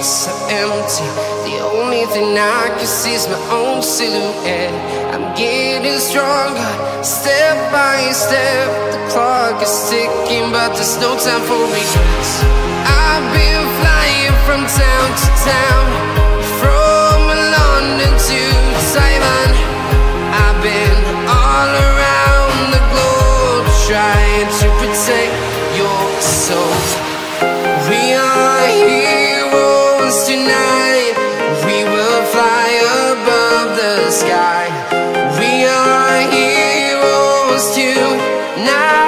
so empty. The only thing I can see is my own silhouette. I'm getting stronger, step by step. The clock is ticking, but there's no time for regrets. I've been flying from town to town, from London to Taiwan. I've been all around the globe, trying to protect your soul. We are heroes tonight. We will fly above the sky. We are heroes tonight.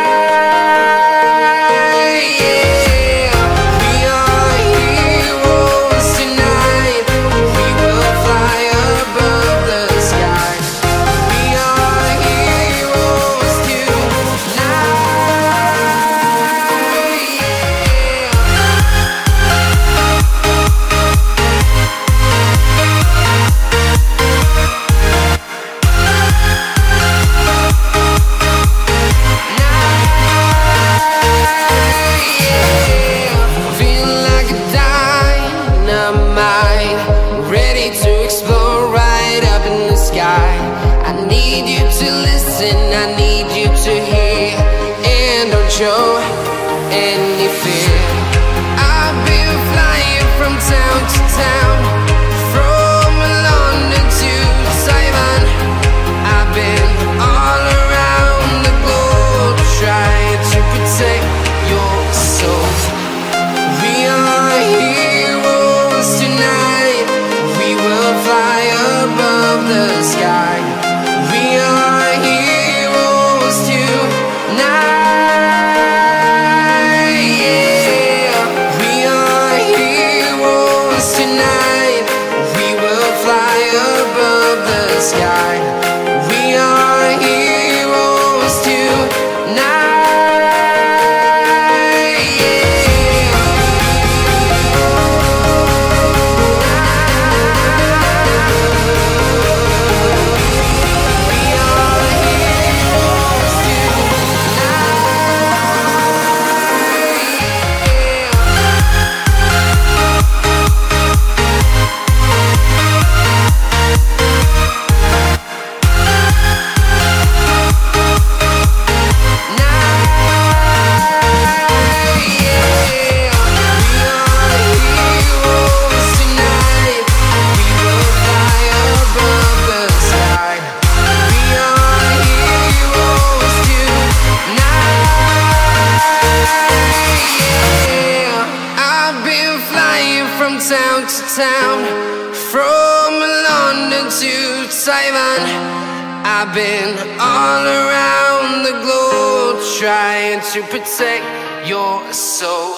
Show any fear. I've been flying from town to town, from London to Taiwan. I've been all around the globe, trying to protect your soul. We are heroes tonight. We will fly above the sky. We are heroes tonight. Sky. We are heroes tonight. Town to town, from London to Taiwan. I've been all around the globe, trying to protect your soul.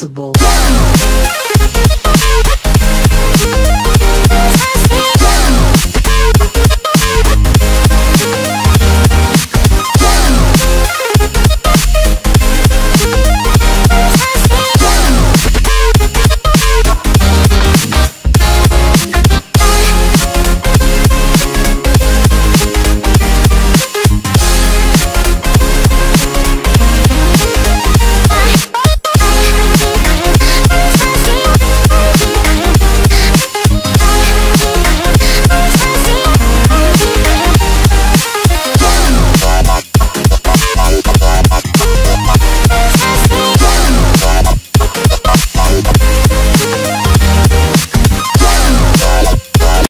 possible.